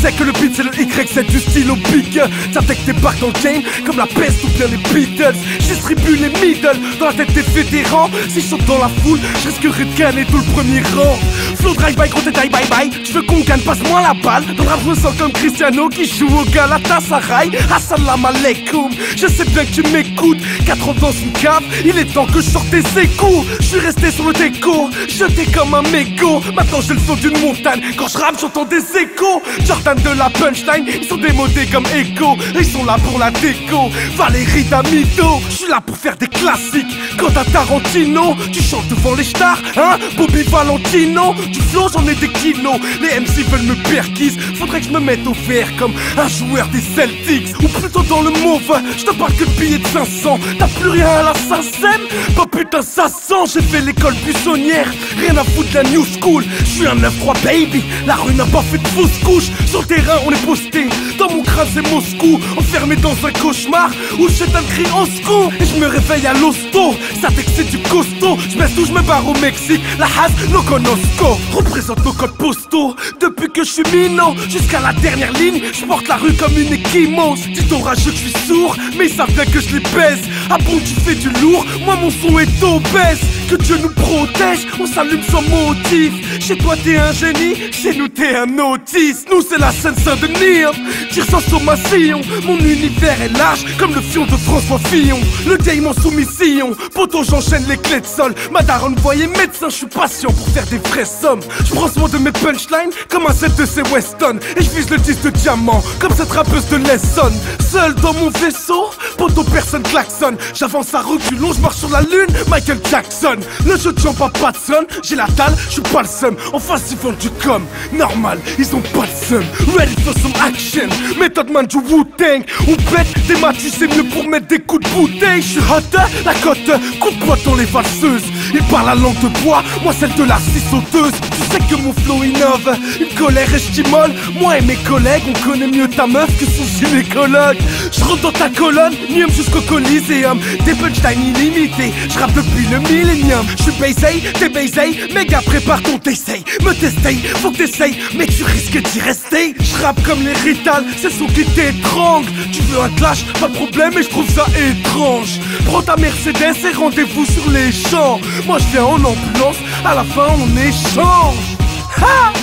sais que le beat c'est le YZ du style au big. T'attaques tes barres dans le game comme la peste ou bien les Beatles. J'distribue les middle dans la tête des vétérans. Si je saute dans la foule, je risquerais de gagner tout le premier rang. Flow drive-by, gros détail, bye bye. Tu veux qu'on gagne, passe-moi la balle. Dans le rap, je me sens comme Cristiano qui joue au Galatasaray. Assalamu alaikum, je sais bien que tu m'écoutes. 4 ans dans une cave, il est temps que je sorte des échos. Je suis resté sur le déco, jeté comme un mégot. Maintenant j'ai le son d'une montagne, quand je rappe j'entends des échos. Jordan de la punchline, ils sont démodés comme Echo. Ils sont là pour la déco, Valérie Damido. Je suis là pour faire des classiques, quant à Tarantino. Tu chantes devant les stars, hein, Bobby Valentino. Du flow j'en ai des kilos, les MC veulent me perquise. Faudrait que je me mette au vert comme un joueur des Celtics. Ou plutôt dans le mauve, je te parle que de billets de 500. T'as plus rien à la SACEM, bah putain ça sent. J'ai fait l'école buissonnière, rien à foutre de la new school. Je suis un 9-3 baby, la rue n'a pas fait de fausse couche. Sur le terrain on est posté, dans mon crâne c'est Moscou. Enfermé dans un cauchemar, où j'ai un cri au secours. Et je me réveille à l'hosto, ça c'est du costaud. Je baisse tout, je me barre au Mexique, la has no conosco. Représente nos codes postaux, depuis que je suis minot. Jusqu'à la dernière ligne, je porte la rue comme une équimose. Dis orageux que je suis sourd, mais ils savent bien que je les baise. Ah bon tu fais du lourd, moi mon son est obèse. Que Dieu nous protège, on s'allume sans motif. Chez toi t'es un génie, chez nous t'es un autiste. Nous c'est la Seine-Saint-Denis, hein. Tire sans sur ma sillon. Mon univers est large comme le fion de François Fillon. Le game en soumission, poto j'enchaîne les clés de sol. Ma daronne voyait médecin, je suis patient pour faire des vraies sommes. Je prends soin de mes punchlines comme un set de ces Weston. Et je vise le 10 de diamant comme cette rappeuse de l'Essonne. Seul dans mon vaisseau, poto personne klaxonne. J'avance à reculons, je marche sur la lune, Michael Jackson. Le jeu de jambes a pas de son, j'ai la dalle, je suis pas le seum. En face ils font du com, normal, ils ont pas de seum. Ready for some action, méthode man du Wu-Tang. Ou bête, des maths, tu sais mieux pour mettre des coups de bouteille. Je suis hot, la cote, coup de poing dans les valseuses. Ils parlent la langue de bois, moi celle de la scie sauteuse. Tu sais que mon flow innove, une colère et je t'immole. Moi et mes collègues, on connaît mieux ta meuf que son gynécologue. Je rentre dans ta colonne, nium jusqu'au Coliseum. Des punchlines illimités, je rappe depuis le millénium. Je suis baisé, t'es baisé, méga prépare ton t'essayes. Me tester, faut que t'essayes, mais tu risques d'y rester. Je rappe comme les Rital, c'est son qui t'étrangle. Tu veux un clash, pas de problème, mais je trouve ça étrange. Prends ta Mercedes et rendez-vous sur les champs. Moi je viens en ambulance, à la fin on échange. Ha!